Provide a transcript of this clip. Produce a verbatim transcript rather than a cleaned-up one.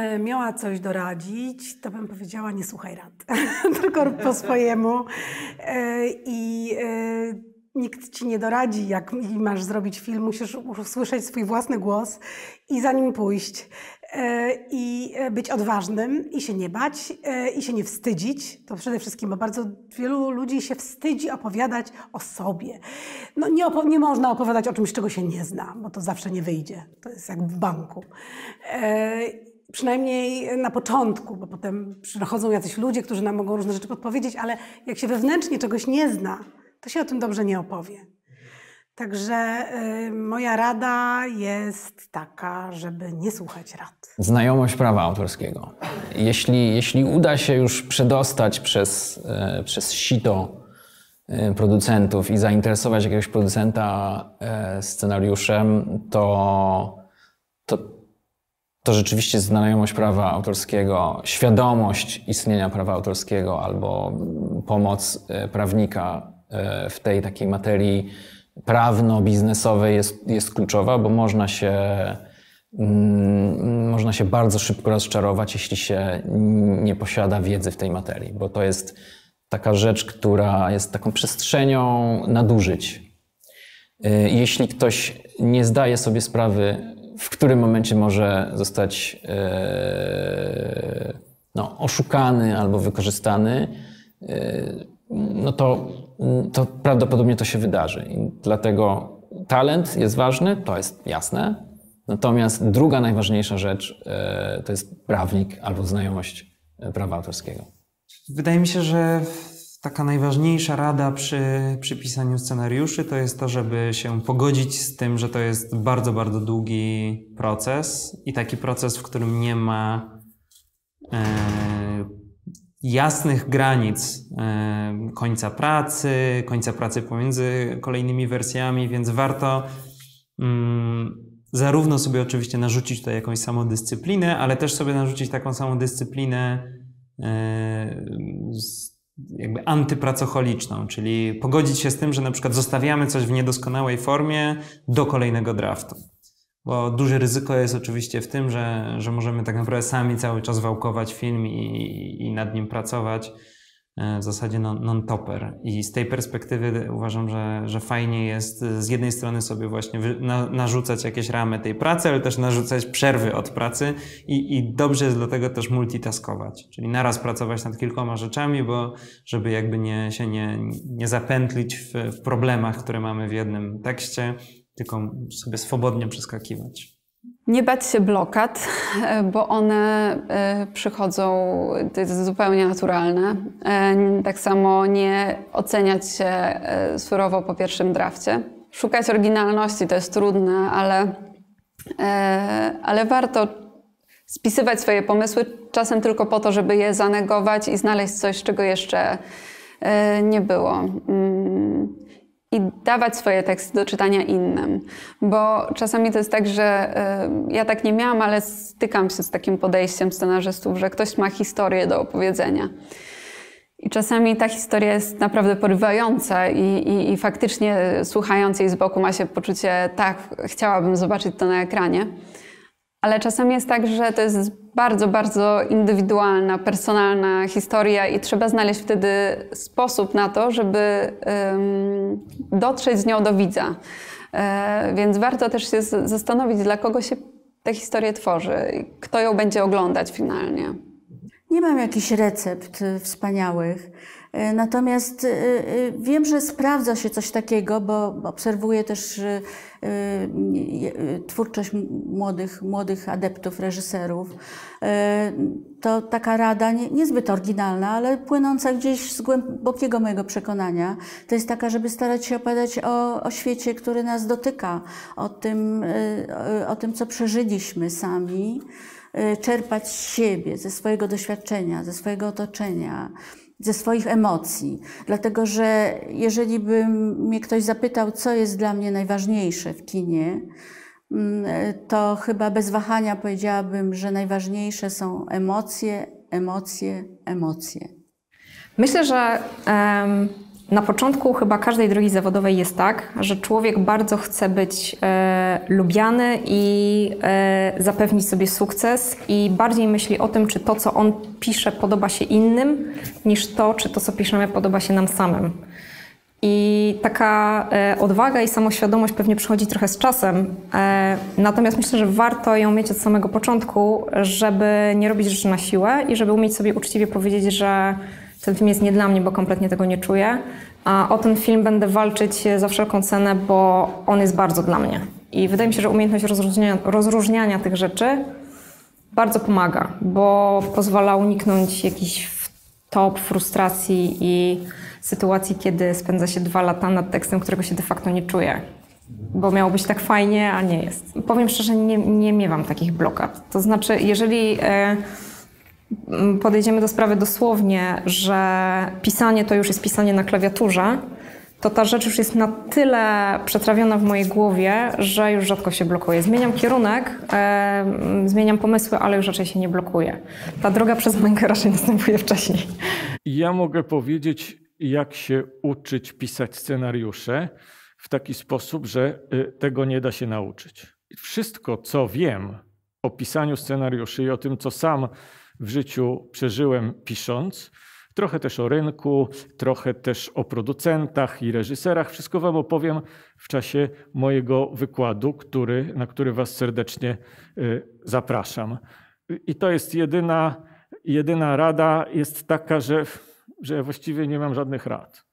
miała coś doradzić, to bym powiedziała, nie słuchaj rad, tylko rób po swojemu. I nikt ci nie doradzi, jak masz zrobić film, musisz usłyszeć swój własny głos i za nim pójść. I być odważnym, i się nie bać, i się nie wstydzić. To przede wszystkim, bo bardzo wielu ludzi się wstydzi opowiadać o sobie. No nie, opo- nie można opowiadać o czymś, czego się nie zna, bo to zawsze nie wyjdzie. To jest jak w banku. E, przynajmniej na początku, bo potem przychodzą jacyś ludzie, którzy nam mogą różne rzeczy podpowiedzieć, ale jak się wewnętrznie czegoś nie zna, to się o tym dobrze nie opowie. Także y, moja rada jest taka, żeby nie słuchać rad. Znajomość prawa autorskiego. Jeśli, jeśli uda się już przedostać przez, e, przez sito e, producentów i zainteresować jakiegoś producenta e, scenariuszem, to, to, to rzeczywiście znajomość prawa autorskiego, świadomość istnienia prawa autorskiego albo pomoc e, prawnika e, w tej takiej materii prawno-biznesowej jest, jest kluczowa, bo można się, mm, można się bardzo szybko rozczarować, jeśli się nie posiada wiedzy w tej materii, bo to jest taka rzecz, która jest taką przestrzenią nadużyć. Jeśli ktoś nie zdaje sobie sprawy, w którym momencie może zostać e, no, oszukany albo wykorzystany, e, no to, to prawdopodobnie to się wydarzy. I dlatego talent jest ważny, to jest jasne. Natomiast druga najważniejsza rzecz e, to jest prawnik albo znajomość prawa autorskiego. Wydaje mi się, że taka najważniejsza rada przy, przy pisaniu scenariuszy to jest to, żeby się pogodzić z tym, że to jest bardzo, bardzo długi proces i taki proces, w którym nie ma e, jasnych granic e, końca pracy, końca pracy pomiędzy kolejnymi wersjami, więc warto mm, zarówno sobie oczywiście narzucić tutaj jakąś samodyscyplinę, ale też sobie narzucić taką samodyscyplinę e, z, jakby antypracocholiczną, czyli pogodzić się z tym, że na przykład zostawiamy coś w niedoskonałej formie do kolejnego draftu. Bo duże ryzyko jest oczywiście w tym, że, że możemy tak naprawdę sami cały czas wałkować film i, i nad nim pracować w zasadzie non-topper. I z tej perspektywy uważam, że, że fajnie jest z jednej strony sobie właśnie na, narzucać jakieś ramy tej pracy, ale też narzucać przerwy od pracy i, i dobrze jest do tego też multitaskować. Czyli naraz pracować nad kilkoma rzeczami, bo żeby jakby nie, się nie, nie zapętlić w, w problemach, które mamy w jednym tekście, tylko sobie swobodnie przeskakiwać. Nie bać się blokad, bo one przychodzą, to jest zupełnie naturalne. Tak samo nie oceniać się surowo po pierwszym drafcie. Szukać oryginalności to jest trudne, ale, ale warto spisywać swoje pomysły czasem tylko po to, żeby je zanegować i znaleźć coś, czego jeszcze nie było. I dawać swoje teksty do czytania innym. Bo czasami to jest tak, że y, ja tak nie miałam, ale stykam się z takim podejściem scenarzystów, że ktoś ma historię do opowiedzenia. I czasami ta historia jest naprawdę porywająca i, i, i faktycznie słuchając jej z boku ma się poczucie, tak, chciałabym zobaczyć to na ekranie. Ale czasami jest tak, że to jest bardzo, bardzo indywidualna, personalna historia i trzeba znaleźć wtedy sposób na to, żeby um, dotrzeć z nią do widza. E, więc warto też się zastanowić, dla kogo się tę historię tworzy, kto ją będzie oglądać finalnie. Nie mam jakichś recept wspaniałych, natomiast wiem, że sprawdza się coś takiego, bo obserwuję też twórczość młodych, młodych adeptów, reżyserów. To taka rada nie, niezbyt oryginalna, ale płynąca gdzieś z głębokiego mojego przekonania. To jest taka, żeby starać się opowiadać o, o świecie, który nas dotyka, o tym, o tym, co przeżyliśmy sami, czerpać z siebie, ze swojego doświadczenia, ze swojego otoczenia, ze swoich emocji. Dlatego, że jeżeli by mnie ktoś zapytał, co jest dla mnie najważniejsze w kinie, to chyba bez wahania powiedziałabym, że najważniejsze są emocje, emocje, emocje. Myślę, że um, Na początku chyba każdej drogi zawodowej jest tak, że człowiek bardzo chce być e, lubiany i e, zapewnić sobie sukces i bardziej myśli o tym, czy to, co on pisze, podoba się innym, niż to, czy to, co piszemy, podoba się nam samym. I taka e, odwaga i samoświadomość pewnie przychodzi trochę z czasem, e, natomiast myślę, że warto ją mieć od samego początku, żeby nie robić rzeczy na siłę i żeby umieć sobie uczciwie powiedzieć, że ten film jest nie dla mnie, bo kompletnie tego nie czuję, a o ten film będę walczyć za wszelką cenę, bo on jest bardzo dla mnie. I wydaje mi się, że umiejętność rozróżniania, rozróżniania tych rzeczy bardzo pomaga, bo pozwala uniknąć jakichś wtop, frustracji i sytuacji, kiedy spędza się dwa lata nad tekstem, którego się de facto nie czuje. Bo miało być tak fajnie, a nie jest. Powiem szczerze, nie, nie miewam takich blokad. To znaczy, jeżeli e, podejdziemy do sprawy dosłownie, że pisanie to już jest pisanie na klawiaturze, to ta rzecz już jest na tyle przetrawiona w mojej głowie, że już rzadko się blokuje. Zmieniam kierunek, e, zmieniam pomysły, ale już raczej się nie blokuje. Ta droga przez mękę raczej następuje wcześniej. Ja mogę powiedzieć, jak się uczyć pisać scenariusze w taki sposób, że tego nie da się nauczyć. Wszystko, co wiem o pisaniu scenariuszy i o tym, co sam w życiu przeżyłem pisząc, trochę też o rynku, trochę też o producentach i reżyserach, wszystko wam opowiem w czasie mojego wykładu, który, na który was serdecznie zapraszam. I to jest jedyna, jedyna rada, jest taka, że że ja właściwie nie mam żadnych rad.